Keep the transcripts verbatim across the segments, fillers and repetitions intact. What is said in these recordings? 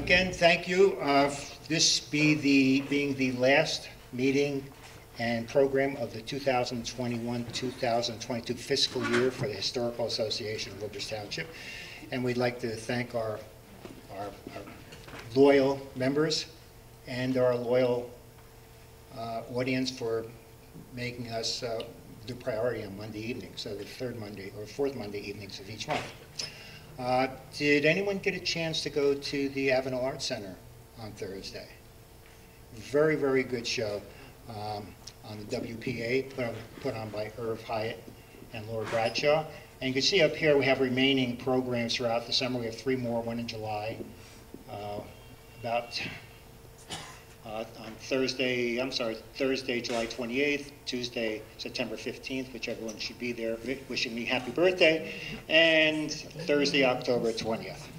again, thank you. Uh, this be the being the last meeting and program of the two thousand twenty-one two thousand twenty-two fiscal year for the Historical Association of Woodbridge Township. And we'd like to thank our, our, our loyal members and our loyal uh, audience for making us uh, the priority on Monday evening, so the third Monday or fourth Monday evenings of each month. Uh, did anyone get a chance to go to the Avenel Arts Center on Thursday? Very, very good show um, on the W P A, put on, put on by Irv Hyatt and Laura Bradshaw. And you can see up here we have remaining programs throughout the summer. We have three more, one in July. Uh, about uh, on Thursday, I'm sorry, Thursday, July twenty-eighth, Tuesday, September fifteenth, which everyone should be there wishing me happy birthday, and Thursday, October twentieth.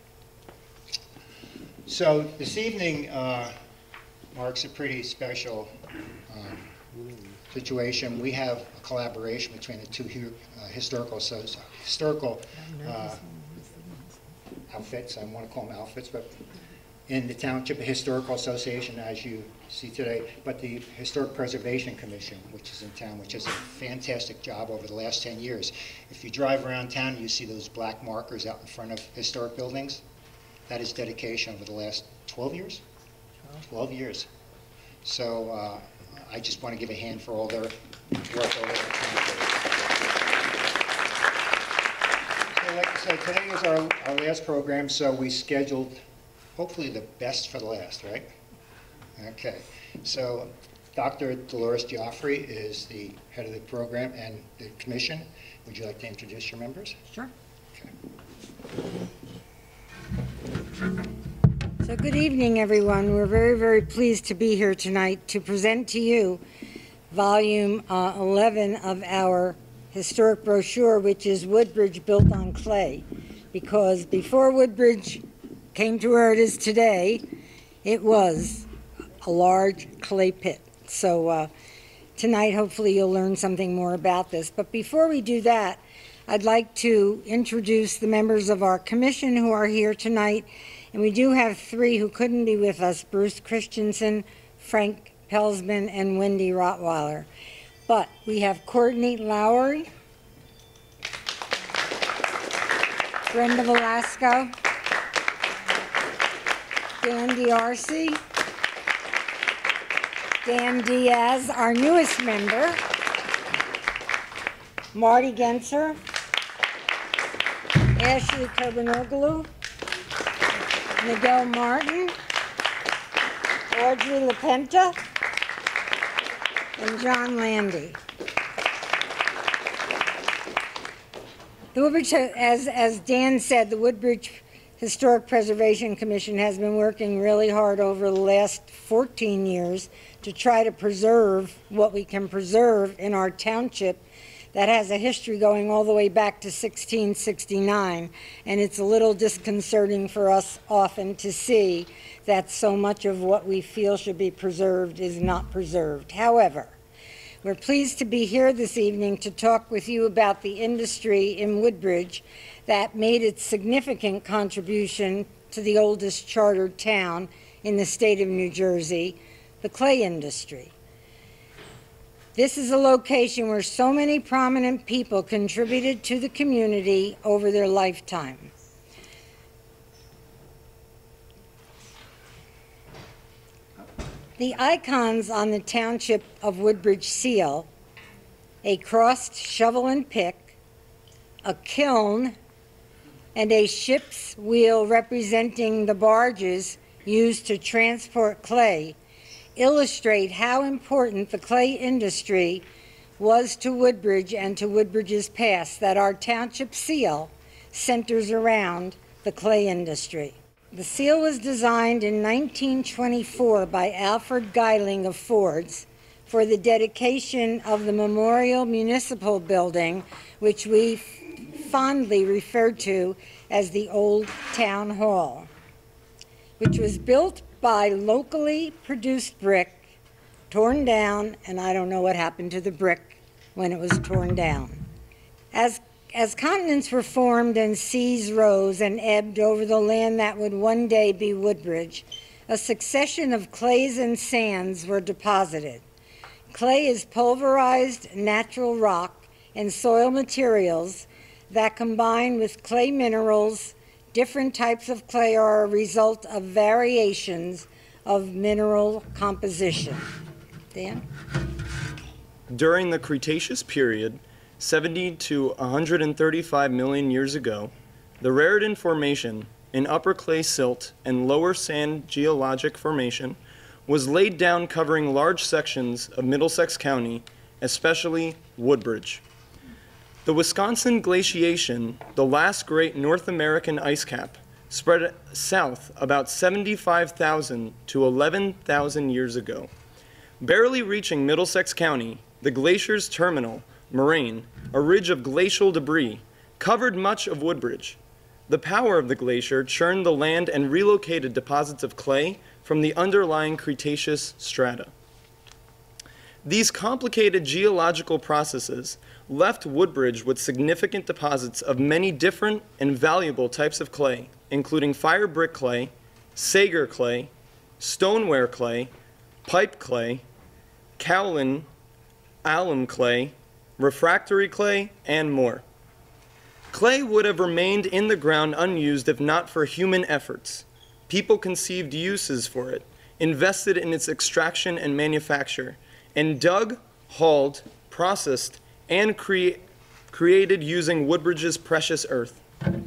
So this evening uh, marks a pretty special um, situation. We have a collaboration between the two uh, historical so historical uh, outfits. I want to call them outfits, but in the Township Historical Association, as you see today, but the Historic Preservation Commission, which is in town, which has a fantastic job over the last ten years. If you drive around town and you see those black markers out in front of historic buildings, that is dedication over the last twelve years. twelve years. So uh, I just want to give a hand for all their work over there. So, like I said, today is our, our last program, so we scheduled hopefully the best for the last, right? Okay, so Doctor Dolores Joffrey is the head of the program and the commission. Would you like to introduce your members? Sure. Okay. So good evening, everyone. We're very, very pleased to be here tonight to present to you volume uh, eleven of our historic brochure, which is Woodbridge Built on Clay. Because before Woodbridge came to where it is today, it was a large clay pit. So uh, tonight, hopefully, you'll learn something more about this. But before we do that, I'd like to introduce the members of our commission who are here tonight. And we do have three who couldn't be with us: Bruce Christensen, Frank Pelsman, and Wendy Rottweiler. But we have Courtney Lowry, Brenda Velasco, Dan D'Arcy, Dan Diaz, our newest member, Marty Genser, Ashley Kerbenoglu, Miguel Martin, Audrey LaPenta, and John Landy. The Woodbridge, as, as Dan said, the Woodbridge Historic Preservation Commission has been working really hard over the last fourteen years to try to preserve what we can preserve in our township that has a history going all the way back to sixteen sixty-nine. And it's a little disconcerting for us often to see that so much of what we feel should be preserved is not preserved. However, we're pleased to be here this evening to talk with you about the industry in Woodbridge that made its significant contribution to the oldest chartered town in the state of New Jersey, the clay industry. This is a location where so many prominent people contributed to the community over their lifetime. The icons on the Township of Woodbridge seal, a crossed shovel and pick, a kiln, and a ship's wheel representing the barges used to transport clay, illustrate how important the clay industry was to Woodbridge and to Woodbridge's past, that our township seal centers around the clay industry. The seal was designed in nineteen twenty-four by Alfred Geiling of Ford's for the dedication of the Memorial Municipal Building, which we fondly referred to as the Old Town Hall, which was built by locally produced brick, torn down, and I don't know what happened to the brick when it was torn down. As As continents were formed and seas rose and ebbed over the land that would one day be Woodbridge, a succession of clays and sands were deposited. Clay is pulverized natural rock and soil materials that combine with clay minerals. Different types of clay are a result of variations of mineral composition. Dan? During the Cretaceous period, seventy to one hundred thirty-five million years ago, the Raritan Formation, an upper clay silt and lower sand geologic formation, was laid down covering large sections of Middlesex County, especially Woodbridge. The Wisconsin glaciation, the last great North American ice cap, spread south about seventy-five thousand to eleven thousand years ago. Barely reaching Middlesex County, the glacier's terminal, moraine, a ridge of glacial debris, covered much of Woodbridge. The power of the glacier churned the land and relocated deposits of clay from the underlying Cretaceous strata. These complicated geological processes left Woodbridge with significant deposits of many different and valuable types of clay, including fire brick clay, Sager clay, stoneware clay, pipe clay, kaolin, alum clay, refractory clay, and more. Clay would have remained in the ground unused if not for human efforts. People conceived uses for it, invested in its extraction and manufacture, and dug, hauled, processed, and crea created using Woodbridge's precious earth.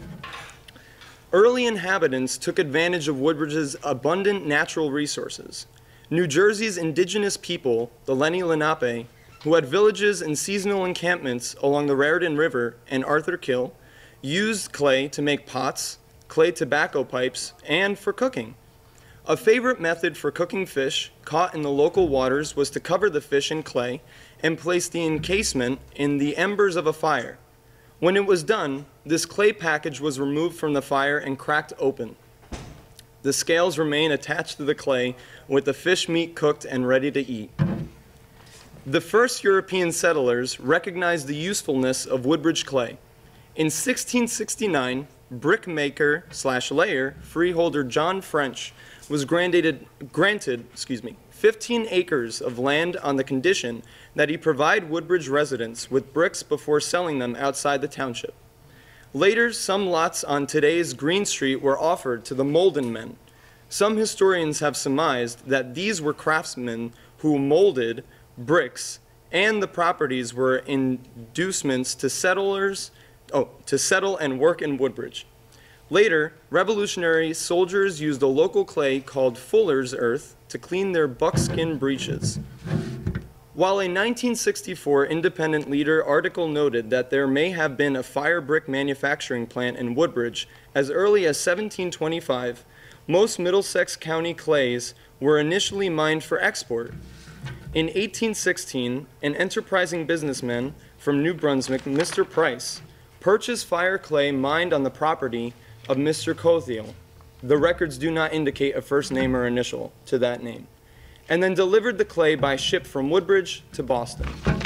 Early inhabitants took advantage of Woodbridge's abundant natural resources. New Jersey's indigenous people, the Lenni Lenape, who had villages and seasonal encampments along the Raritan River and Arthur Kill, used clay to make pots, clay tobacco pipes, and for cooking. A favorite method for cooking fish caught in the local waters was to cover the fish in clay and place the encasement in the embers of a fire. When it was done, this clay package was removed from the fire and cracked open. The scales remain attached to the clay with the fish meat cooked and ready to eat. The first European settlers recognized the usefulness of Woodbridge clay. In sixteen sixty-nine, brickmaker slash layer freeholder John French was granted, granted excuse me, fifteen acres of land on the condition that he provide Woodbridge residents with bricks before selling them outside the township. Later, some lots on today's Green Street were offered to the Molden men. Some historians have surmised that these were craftsmen who molded bricks, and the properties were inducements to settlers, oh, to settle and work in Woodbridge. Later, Revolutionary soldiers used a local clay called Fuller's earth to clean their buckskin breeches. While a nineteen sixty-four Independent Leader article noted that there may have been a fire brick manufacturing plant in Woodbridge as early as seventeen twenty-five, most Middlesex County clays were initially mined for export. In eighteen sixteen, an enterprising businessman from New Brunswick, Mister Price, purchased fire clay mined on the property of Mister Cothiel. The records do not indicate a first name or initial to that name, and then delivered the clay by ship from Woodbridge to Boston.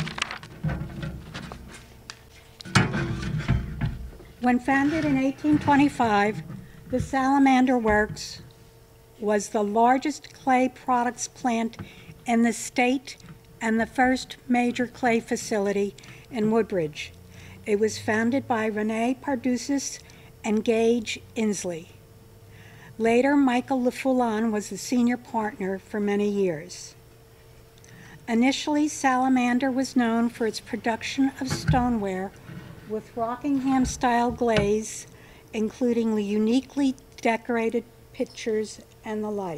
When founded in eighteen twenty-five, the Salamander Works was the largest clay products plant in the state and the first major clay facility in Woodbridge. It was founded by Rene Pardusis and Gage Inslee. Later, Michael LeFoulon was the senior partner for many years. Initially, Salamander was known for its production of stoneware with Rockingham-style glaze, including uniquely decorated pitchers and the like.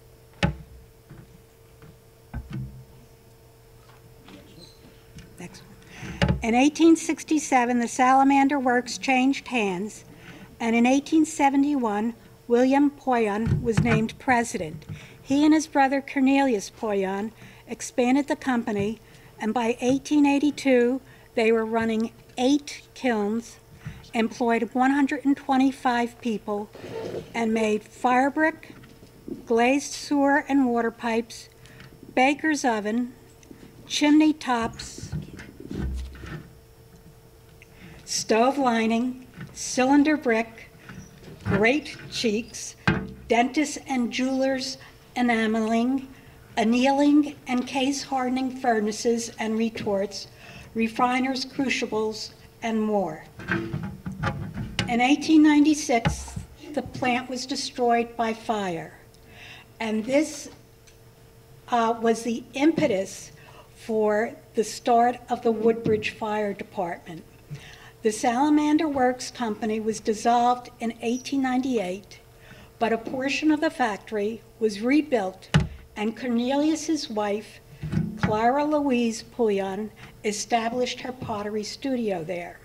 Next one. In eighteen sixty-seven, the Salamander Works changed hands, and in eighteen seventy-one, William Poyon was named president. He and his brother Cornelius Poyon expanded the company, and by eighteen eighty-two, they were running eight kilns, employed one hundred twenty-five people, and made fire brick, glazed sewer and water pipes, baker's oven, chimney tops, stove lining, cylinder brick, grate cheeks, dentists and jewelers enameling, annealing and case hardening furnaces and retorts, refiners, crucibles, and more. In eighteen ninety-six, the plant was destroyed by fire, and this uh, was the impetus for the start of the Woodbridge Fire Department. The Salamander Works Company was dissolved in eighteen ninety-eight, but a portion of the factory was rebuilt, and Cornelius's wife, Clara Louise Pouillon, established her pottery studio there.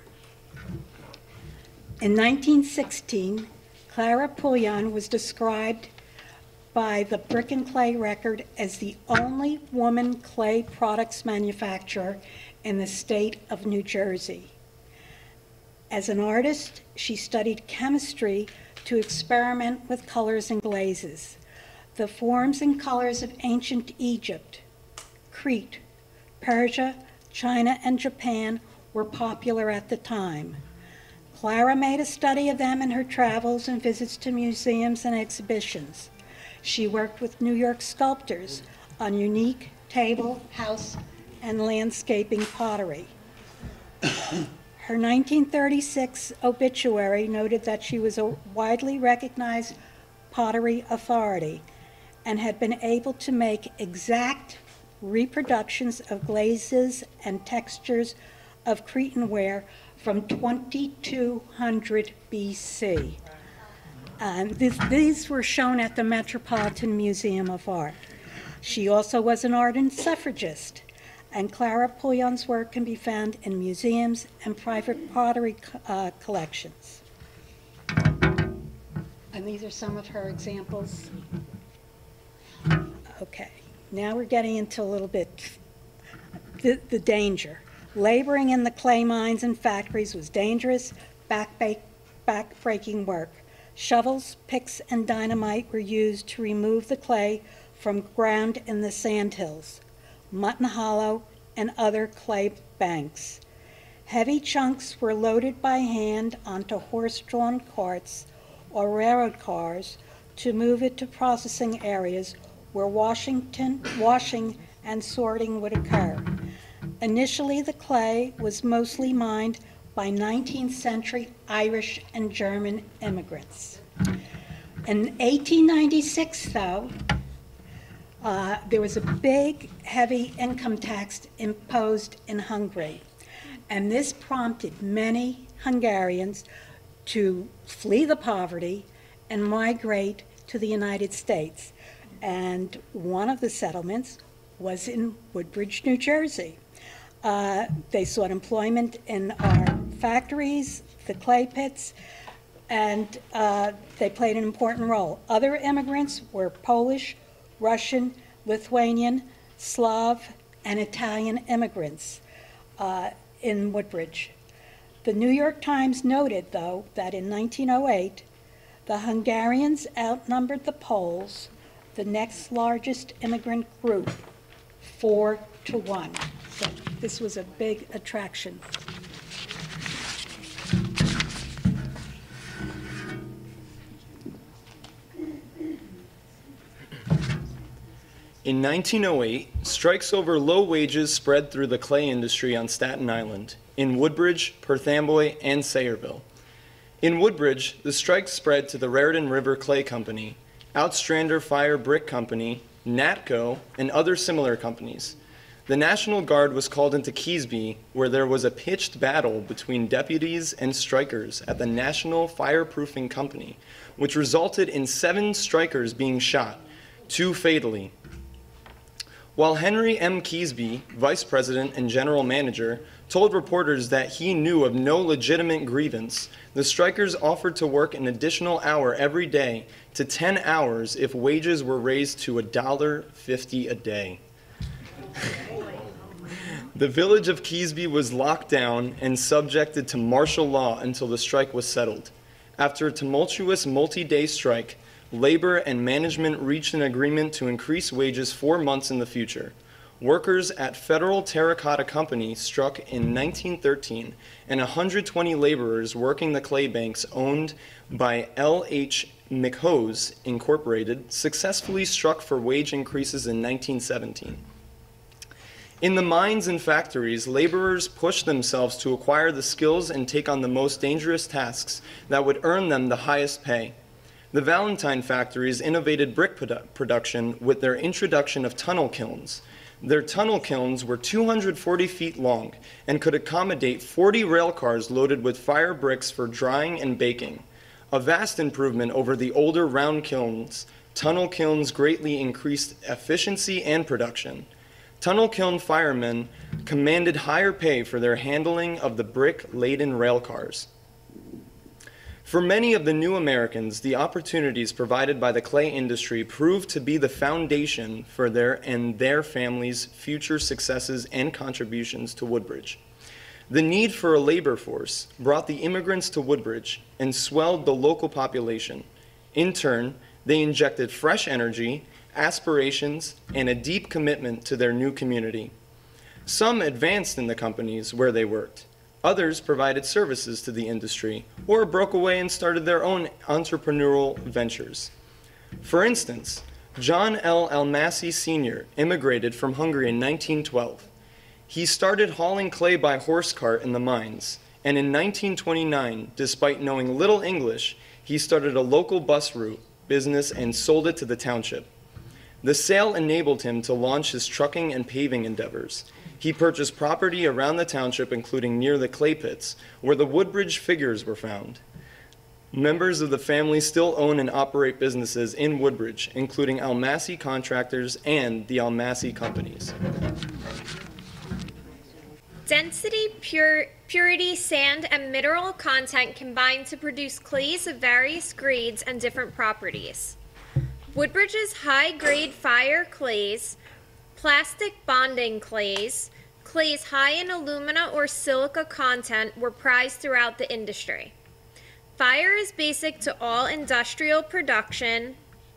In nineteen sixteen, Clara Pouillon was described by the Brick and Clay Record as the only woman clay products manufacturer in the state of New Jersey. As an artist, she studied chemistry to experiment with colors and glazes. The forms and colors of ancient Egypt, Crete, Persia, China, and Japan were popular at the time. Clara made a study of them in her travels and visits to museums and exhibitions. She worked with New York sculptors on unique table, house, and landscaping pottery. Her nineteen thirty-six obituary noted that she was a widely recognized pottery authority and had been able to make exact reproductions of glazes and textures of Cretan ware from twenty-two hundred B C. Um, this, these were shown at the Metropolitan Museum of Art. She also was an ardent suffragist, and Clara Pouillon's work can be found in museums and private pottery uh, collections. And these are some of her examples. Okay, now we're getting into a little bit the, the danger. Laboring in the clay mines and factories was dangerous, back-breaking work. Shovels, picks, and dynamite were used to remove the clay from ground in the sandhills, Mutton Hollow, and other clay banks. Heavy chunks were loaded by hand onto horse-drawn carts or railroad cars to move it to processing areas where Washington, washing and sorting would occur. Initially, the clay was mostly mined by nineteenth century Irish and German immigrants. In eighteen ninety-six, though, uh, there was a big, heavy income tax imposed in Hungary, and this prompted many Hungarians to flee the poverty and migrate to the United States. And one of the settlements was in Woodbridge, New Jersey. Uh, they sought employment in our factories, the clay pits, and uh, they played an important role. Other immigrants were Polish, Russian, Lithuanian, Slav, and Italian immigrants uh, in Woodbridge. The New York Times noted, though, that in nineteen oh eight, the Hungarians outnumbered the Poles, the next largest immigrant group, four to one. So this was a big attraction. In nineteen oh eight, strikes over low wages spread through the clay industry on Staten Island, in Woodbridge, Perth Amboy, and Sayreville. In Woodbridge, the strike spread to the Raritan River Clay Company, Outstrander Fire Brick Company, Natco, and other similar companies. The National Guard was called into Keesby, where there was a pitched battle between deputies and strikers at the National Fireproofing Company, which resulted in seven strikers being shot, two fatally. While Henry M. Keesby, vice president and general manager, told reporters that he knew of no legitimate grievance, the strikers offered to work an additional hour every day to ten hours if wages were raised to one dollar fifty a day. The village of Keesby was locked down and subjected to martial law until the strike was settled. After a tumultuous multi-day strike, labor and management reached an agreement to increase wages four months in the future. workers at Federal Terracotta Company struck in nineteen thirteen, and one hundred twenty laborers working the clay banks owned by L H McHose Incorporated successfully struck for wage increases in nineteen seventeen. In the mines and factories, laborers pushed themselves to acquire the skills and take on the most dangerous tasks that would earn them the highest pay. The Valentine factories innovated brick produ- production with their introduction of tunnel kilns. Their tunnel kilns were two hundred forty feet long and could accommodate forty rail cars loaded with fire bricks for drying and baking. A vast improvement over the older round kilns, tunnel kilns greatly increased efficiency and production. Tunnel kiln firemen commanded higher pay for their handling of the brick-laden rail cars. For many of the new Americans, the opportunities provided by the clay industry proved to be the foundation for their and their families' future successes and contributions to Woodbridge. The need for a labor force brought the immigrants to Woodbridge and swelled the local population. In turn, they injected fresh energy, aspirations, and a deep commitment to their new community. Some advanced in the companies where they worked. Others provided services to the industry or broke away and started their own entrepreneurial ventures. For instance, John L. Almasi Senior immigrated from Hungary in nineteen twelve. He started hauling clay by horse cart in the mines, and in nineteen twenty-nine, despite knowing little English, he started a local bus route business and sold it to the township. The sale enabled him to launch his trucking and paving endeavors. He purchased property around the township, including near the clay pits, where the Woodbridge figures were found. Members of the family still own and operate businesses in Woodbridge, including Almasi Contractors and the Almasi Companies. Density, pure, purity, sand, and mineral content combine to produce clays of various grades and different properties. Woodbridge's high-grade fire clays, plastic bonding clays, clays high in alumina or silica content were prized throughout the industry. Fire is basic to all industrial production.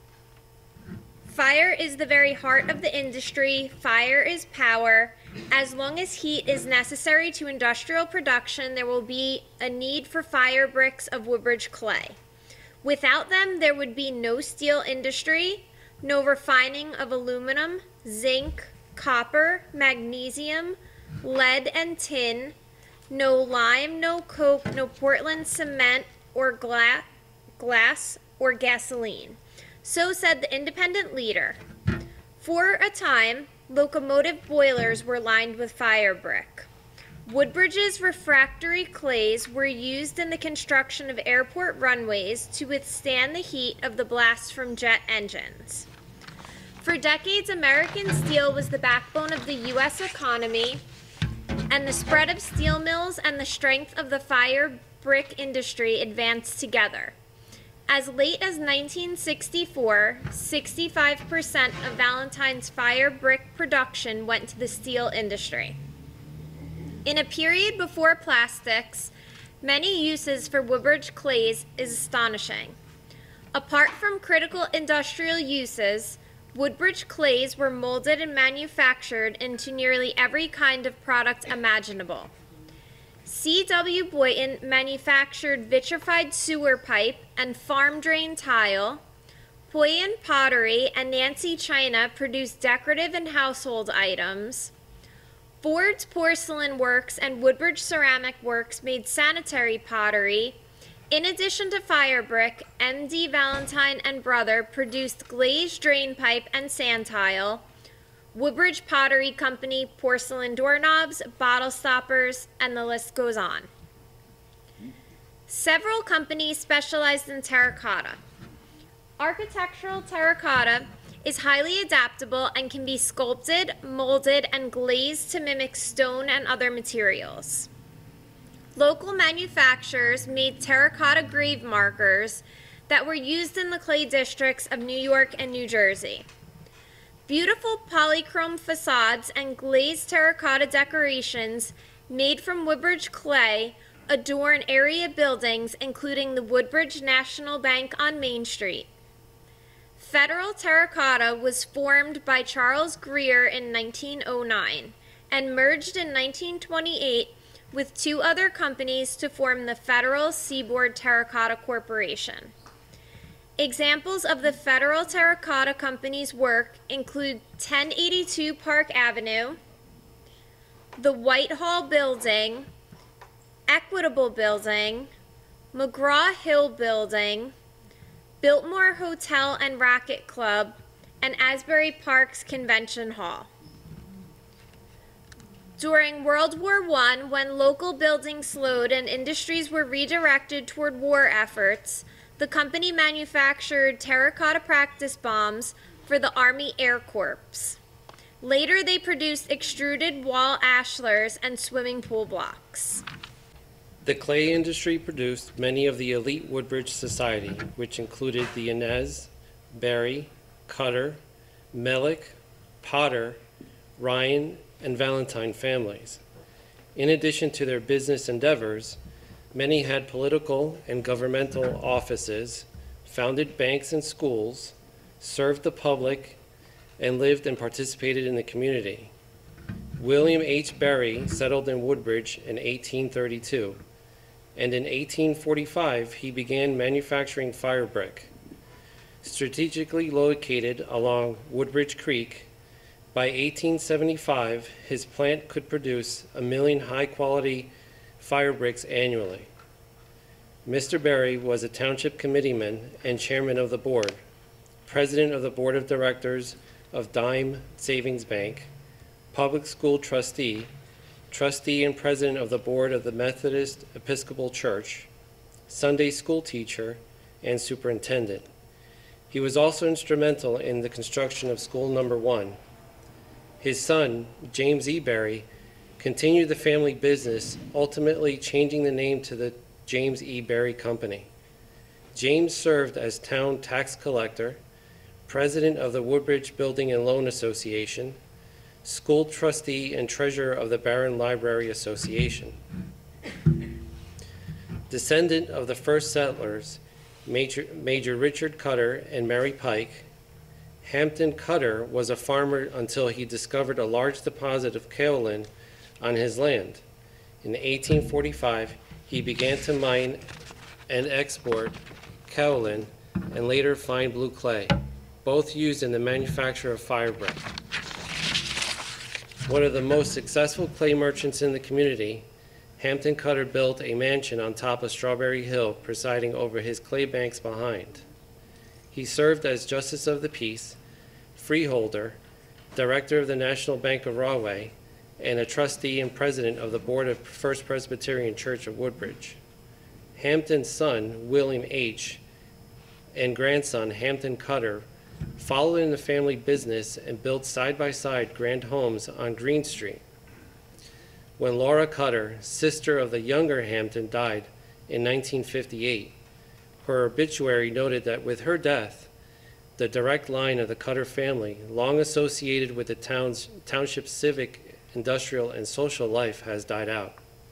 Fire is the very heart of the industry. Fire is power. As long as heat is necessary to industrial production, there will be a need for fire bricks of Woodbridge clay. Without them, there would be no steel industry, no refining of aluminum, zinc, copper, magnesium, lead, and tin, no lime, no coke, no Portland cement or gla- glass or gasoline. So said the independent leader. For a time, locomotive boilers were lined with fire brick. Woodbridge's refractory clays were used in the construction of airport runways to withstand the heat of the blast from jet engines. For decades, American steel was the backbone of the U S economy, and the spread of steel mills and the strength of the fire brick industry advanced together. As late as nineteen sixty-four, sixty-five percent of Valentine's fire brick production went to the steel industry. In a period before plastics, many uses for Woodbridge clays is astonishing. Apart from critical industrial uses, Woodbridge clays were molded and manufactured into nearly every kind of product imaginable. C W Boynton manufactured vitrified sewer pipe and farm drain tile. Poyen Pottery and Nancy China produced decorative and household items. Ford's Porcelain Works and Woodbridge Ceramic Works made sanitary pottery. In addition to fire brick, M D Valentine and Brother produced glazed drain pipe and sand tile. Woodbridge Pottery Company, porcelain doorknobs, bottle stoppers, and the list goes on. Several companies specialized in terracotta. Architectural terracotta is highly adaptable and can be sculpted, molded, and glazed to mimic stone and other materials. Local manufacturers made terracotta grave markers that were used in the clay districts of New York and New Jersey. Beautiful polychrome facades and glazed terracotta decorations made from Woodbridge clay adorn area buildings, including the Woodbridge National Bank on Main Street. Federal Terracotta was formed by Charles Greer in nineteen oh nine and merged in nineteen twenty-eight with two other companies to form the Federal Seaboard Terracotta Corporation. Examples of the Federal Terracotta Company's work include ten eighty-two Park Avenue, the Whitehall Building, Equitable Building, McGraw-Hill Building, Biltmore Hotel and Racket Club, and Asbury Park's Convention Hall. During World War One, when local building slowed and industries were redirected toward war efforts, the company manufactured terracotta practice bombs for the Army Air Corps. Later, they produced extruded wall ashlars and swimming pool blocks. The clay industry produced many of the elite Woodbridge society, which included the Inez, Berry, Cutter, Melick, Potter, Ryan, and Valentine families. In addition to their business endeavors, many had political and governmental offices, founded banks and schools, served the public, and lived and participated in the community. William H. Berry settled in Woodbridge in eighteen thirty-two, and in eighteen forty-five he began manufacturing fire brick. Strategically located along Woodbridge Creek, by eighteen seventy-five his plant could produce a million high-quality fire bricks annually. Mister Berry was a township committeeman and chairman of the board, president of the board of directors of Dime Savings Bank, public school trustee, trustee and president of the board of the Methodist Episcopal Church, Sunday school teacher, and superintendent. He was also instrumental in the construction of school number one. His son, James E. Berry, continued the family business, ultimately changing the name to the James E. Berry Company. James served as town tax collector, president of the Woodbridge Building and Loan Association, school trustee and treasurer of the Barron Library Association. Descendant of the first settlers, Major, Major Richard Cutter and Mary Pike, Hampton Cutter was a farmer until he discovered a large deposit of kaolin on his land. In eighteen forty-five, he began to mine and export kaolin and later fine blue clay, both used in the manufacture of fire brick. One of the most successful clay merchants in the community, Hampton Cutter built a mansion on top of Strawberry Hill, presiding over his clay banks behind. He served as Justice of the Peace, freeholder, director of the National Bank of Rahway, and a trustee and president of the board of First Presbyterian Church of Woodbridge. Hampton's son, William H., and grandson, Hampton Cutter, followed in the family business and built side-by-side grand homes on Green Street. When Laura Cutter, sister of the younger Hampton, died in nineteen fifty-eight, her obituary noted that with her death, the direct line of the Cutter family, long associated with the town's township's civic, industrial, and social life, has died out.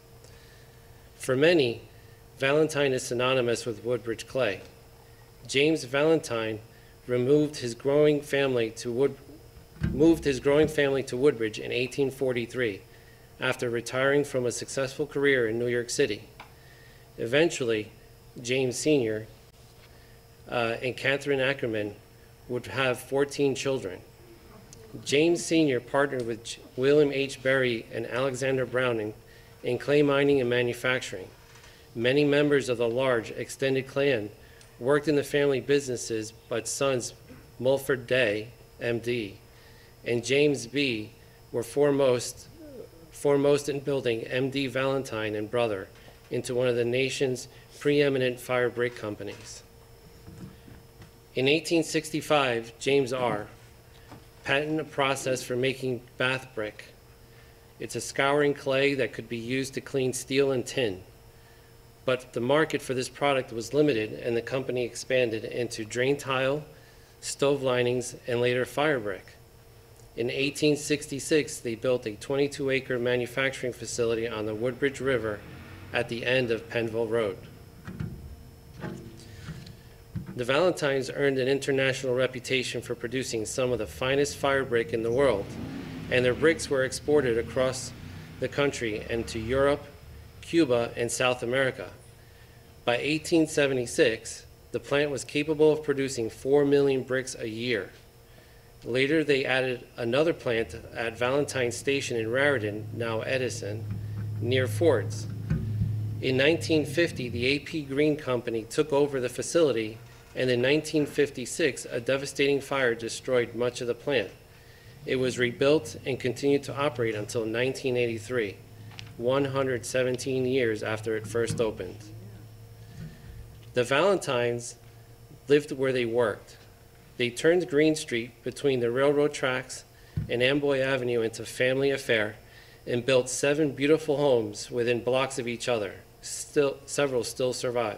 For many, Valentine is synonymous with Woodbridge clay. James Valentine removed his growing family to Wood, moved his growing family to Woodbridge in eighteen forty-three after retiring from a successful career in New York City. Eventually, James Senior uh, and Catherine Ackerman would have fourteen children. James Senior partnered with William H. Berry and Alexander Browning in clay mining and manufacturing. Many members of the large extended clan worked in the family businesses, but sons Mulford Day, M D, and James B. were foremost, foremost in building M D Valentine and Brother into one of the nation's preeminent fire brick companies. In eighteen sixty-five, James R. patented a process for making bath brick. It's a scouring clay that could be used to clean steel and tin. But the market for this product was limited, and the company expanded into drain tile, stove linings, and later fire brick. In eighteen sixty-six, they built a twenty-two acre manufacturing facility on the Woodbridge River at the end of Penville Road. The Valentines earned an international reputation for producing some of the finest fire brick in the world, and their bricks were exported across the country and to Europe, Cuba, and South America. By eighteen seventy-six, the plant was capable of producing four million bricks a year. Later, they added another plant at Valentine Station in Raritan, now Edison, near Ford's. In nineteen fifty, the A P Green Company took over the facility, and in nineteen fifty-six, a devastating fire destroyed much of the plant. It was rebuilt and continued to operate until nineteen eighty-three, one hundred seventeen years after it first opened. The Valentines lived where they worked. They turned Green Street between the railroad tracks and Amboy Avenue into family affair and built seven beautiful homes within blocks of each other. Still, several still survive.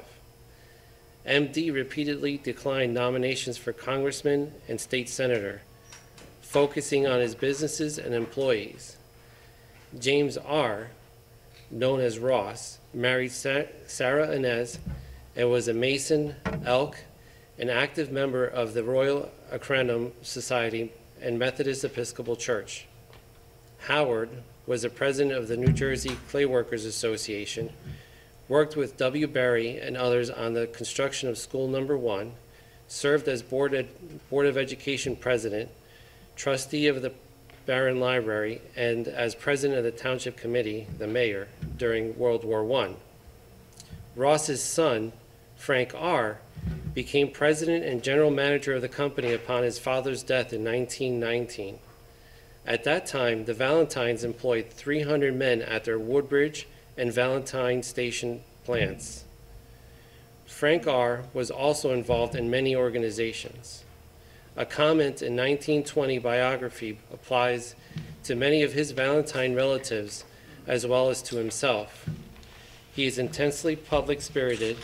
M D repeatedly declined nominations for congressman and state senator, focusing on his businesses and employees. James R., known as Ross, married Sa Sarah Inez and was a Mason, Elk, an active member of the Royal Acrandum Society and Methodist Episcopal Church. Howard was the president of the New Jersey Clay Workers Association, worked with W. Berry and others on the construction of School Number One, served as Board, Ed Board of Education president, trustee of the Barron Library, and as president of the Township Committee, the mayor, during World War One. Ross's son, Frank R., became president and general manager of the company upon his father's death in nineteen nineteen. At that time, the Valentines employed three hundred men at their Woodbridge and Valentine Station plants. Frank R. was also involved in many organizations. A comment in nineteen twenty biography applies to many of his Valentine relatives as well as to himself. He is intensely public-spirited,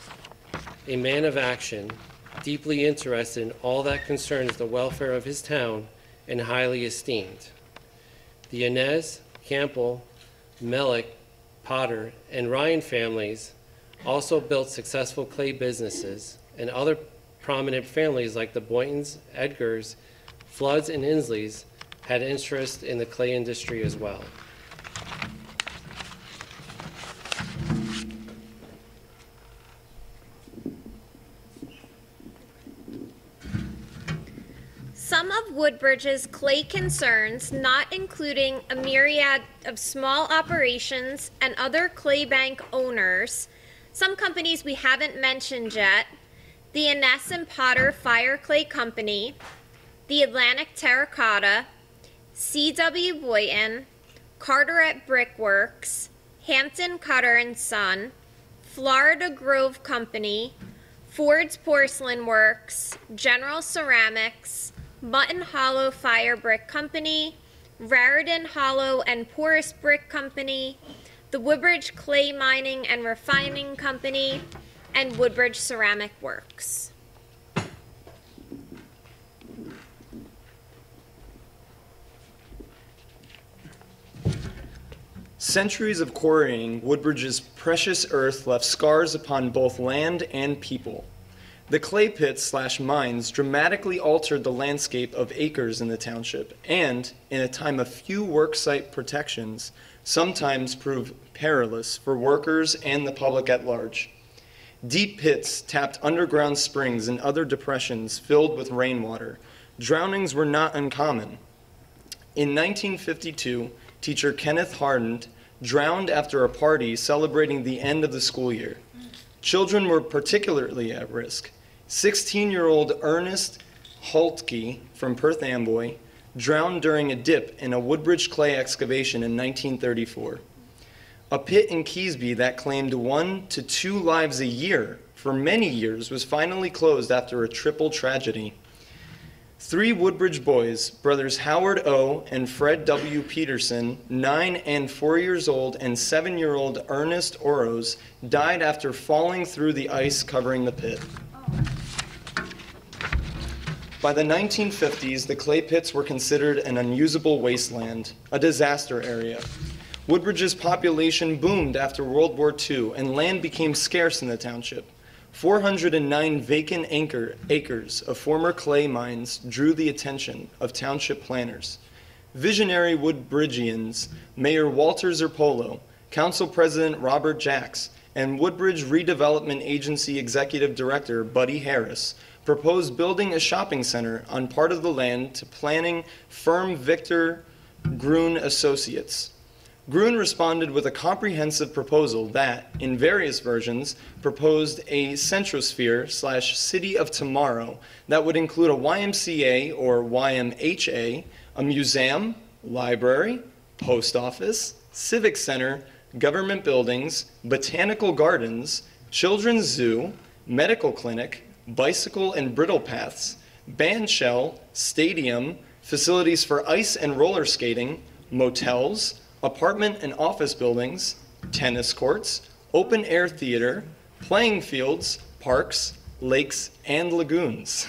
a man of action, deeply interested in all that concerns the welfare of his town, and highly esteemed. The Inez, Campbell, Mellick, Potter, and Ryan families also built successful clay businesses, and other prominent families like the Boytons, Edgars, Floods, and Insleys had interest in the clay industry as well. Some of Woodbridge's clay concerns, not including a myriad of small operations and other clay bank owners, some companies we haven't mentioned yet, the Inez and Potter Fire Clay Company, the Atlantic Terracotta, C W Boyton, Carteret Brickworks, Hampton Cutter and Son, Florida Grove Company, Ford's Porcelain Works, General Ceramics, Mutton Hollow Fire Brick Company, Raritan Hollow and Porous Brick Company, the Woodbridge Clay Mining and Refining Company, and Woodbridge Ceramic Works. Centuries of quarrying Woodbridge's precious earth left scars upon both land and people. The clay pits slash mines dramatically altered the landscape of acres in the township and, in a time of few worksite protections, sometimes proved perilous for workers and the public at large. Deep pits tapped underground springs and other depressions filled with rainwater. Drownings were not uncommon. In nineteen fifty-two, teacher Kenneth Hardin drowned after a party celebrating the end of the school year. Children were particularly at risk. sixteen-year-old Ernest Holtke from Perth Amboy drowned during a dip in a Woodbridge clay excavation in nineteen thirty-four. A pit in Keesby that claimed one to two lives a year for many years was finally closed after a triple tragedy. Three Woodbridge boys, brothers Howard O. and Fred W. Peterson, nine and four years old, and seven-year-old Ernest Oros, died after falling through the ice covering the pit. By the nineteen fifties, the clay pits were considered an unusable wasteland, a disaster area. Woodbridge's population boomed after World War Two, and land became scarce in the township. four hundred nine vacant acre, acres of former clay mines drew the attention of township planners. Visionary Woodbridgians, Mayor Walter Zerpolo, Council President Robert Jacks, and Woodbridge Redevelopment Agency Executive Director Buddy Harris proposed building a shopping center on part of the land to planning firm Victor Gruen Associates. Gruen responded with a comprehensive proposal that, in various versions, proposed a centrosphere slash city of tomorrow that would include a Y M C A or Y M H A, a museum, library, post office, civic center, government buildings, botanical gardens, children's zoo, medical clinic, bicycle and bridle paths, band shell, stadium, facilities for ice and roller skating, motels, apartment and office buildings, tennis courts, open-air theater, playing fields, parks, lakes, and lagoons.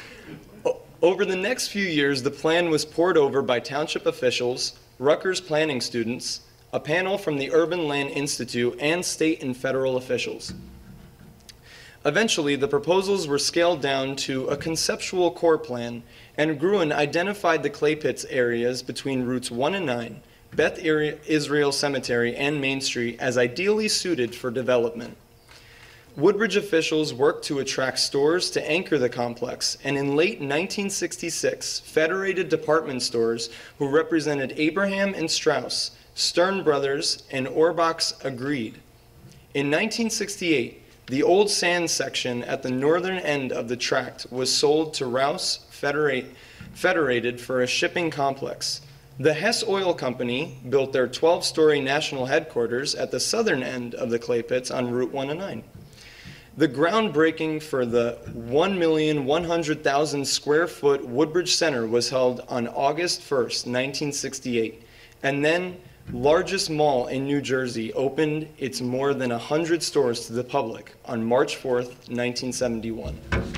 Over the next few years, the plan was pored over by township officials, Rutgers planning students, a panel from the Urban Land Institute, and state and federal officials. Eventually, the proposals were scaled down to a conceptual core plan, and Gruen identified the clay pits areas between routes one and nine, Beth Israel Cemetery and Main Street, as ideally suited for development. Woodbridge officials worked to attract stores to anchor the complex, and in late nineteen sixty-six, Federated Department Stores, who represented Abraham and Strauss, Stern Brothers, and Orbach's agreed. In nineteen sixty-eight, the old sand section at the northern end of the tract was sold to Rouse Federate, Federated for a shipping complex. The Hess Oil Company built their twelve-story national headquarters at the southern end of the clay pits on Route one oh nine. The groundbreaking for the one million one hundred thousand square foot Woodbridge Center was held on August first, nineteen sixty-eight, and then largest mall in New Jersey opened its more than one hundred stores to the public on March fourth, nineteen seventy-one.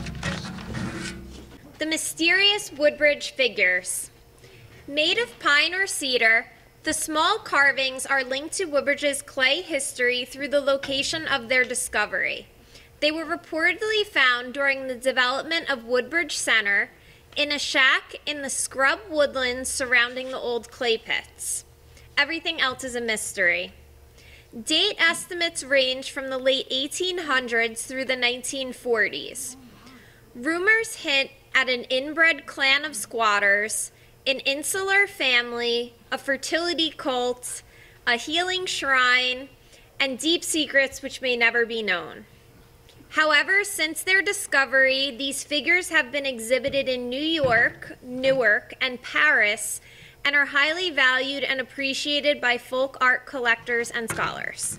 The mysterious Woodbridge figures. Made of pine or cedar, the small carvings are linked to Woodbridge's clay history through the location of their discovery. They were reportedly found during the development of Woodbridge Center in a shack in the scrub woodlands surrounding the old clay pits. Everything else is a mystery. Date estimates range from the late eighteen hundreds through the nineteen forties. Rumors hint at an inbred clan of squatters, an insular family, a fertility cult, a healing shrine, and deep secrets which may never be known. However, since their discovery, these figures have been exhibited in New York, Newark, and Paris, and are highly valued and appreciated by folk art collectors and scholars.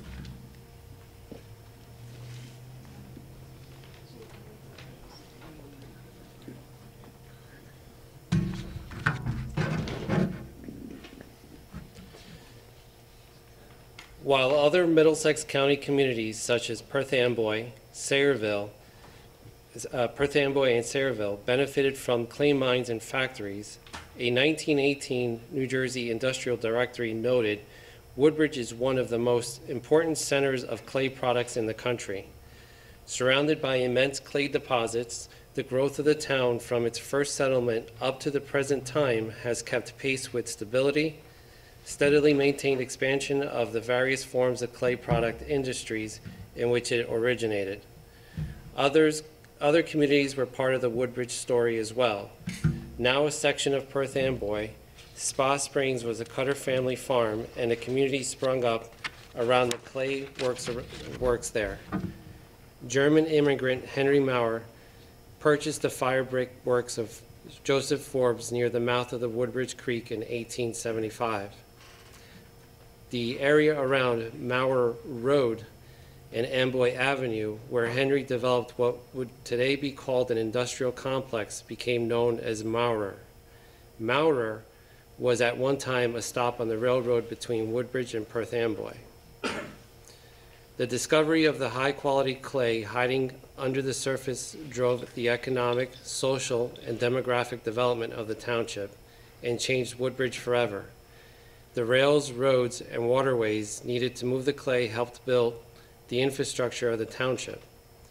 While other Middlesex County communities such as Perth Amboy, Sayreville, uh, Perth Amboy and Sayreville benefited from clay mines and factories, a nineteen eighteen New Jersey Industrial Directory noted Woodbridge is one of the most important centers of clay products in the country. Surrounded by immense clay deposits, the growth of the town from its first settlement up to the present time has kept pace with stability, steadily maintained expansion of the various forms of clay product industries in which it originated. Others, other communities were part of the Woodbridge story as well. Now a section of Perth Amboy, Spa Springs was a Cutter family farm, and a community sprung up around the clay works, works there. German immigrant Henry Maurer purchased the fire brick works of Joseph Forbes near the mouth of the Woodbridge Creek in eighteen seventy-five. The area around Maurer Road and Amboy Avenue, where Henry developed what would today be called an industrial complex, became known as Maurer. Maurer was at one time a stop on the railroad between Woodbridge and Perth Amboy. The discovery of the high-quality clay hiding under the surface drove the economic, social, and demographic development of the township and changed Woodbridge forever. The rails, roads, and waterways needed to move the clay helped build the infrastructure of the township.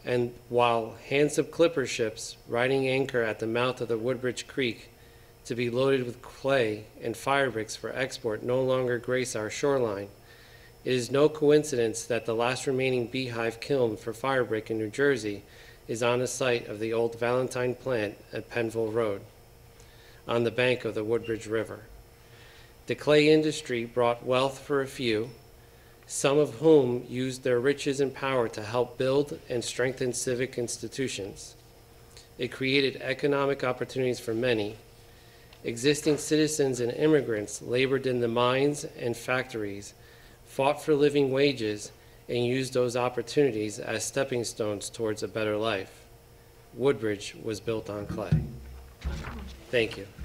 And while handsome clipper ships riding anchor at the mouth of the Woodbridge Creek to be loaded with clay and fire bricks for export no longer grace our shoreline, it is no coincidence that the last remaining beehive kiln for fire brick in New Jersey is on the site of the old Valentine plant at Penville Road, on the bank of the Woodbridge River. The clay industry brought wealth for a few, some of whom used their riches and power to help build and strengthen civic institutions. It created economic opportunities for many. Existing citizens and immigrants labored in the mines and factories, fought for living wages, and used those opportunities as stepping stones towards a better life. Woodbridge was built on clay. Thank you.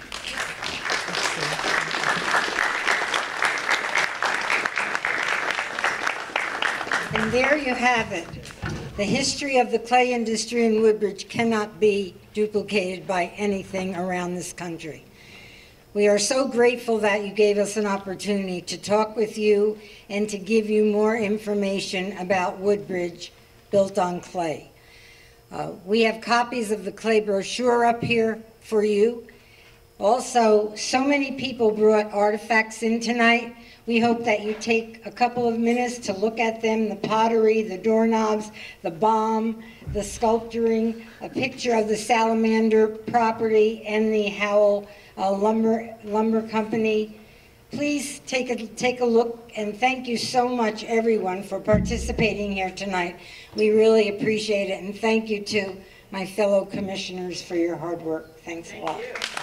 And there you have it. The history of the clay industry in Woodbridge cannot be duplicated by anything around this country. We are so grateful that you gave us an opportunity to talk with you and to give you more information about Woodbridge built on clay. Uh, we have copies of the clay brochure up here for you. Also, so many people brought artifacts in tonight. We hope that you take a couple of minutes to look at them, the pottery, the doorknobs, the bomb, the sculpturing, a picture of the Salamander property and the Howell uh, lumber, lumber company. Please take a, take a look, and thank you so much, everyone, for participating here tonight. We really appreciate it, and thank you to my fellow commissioners for your hard work. Thanks a lot.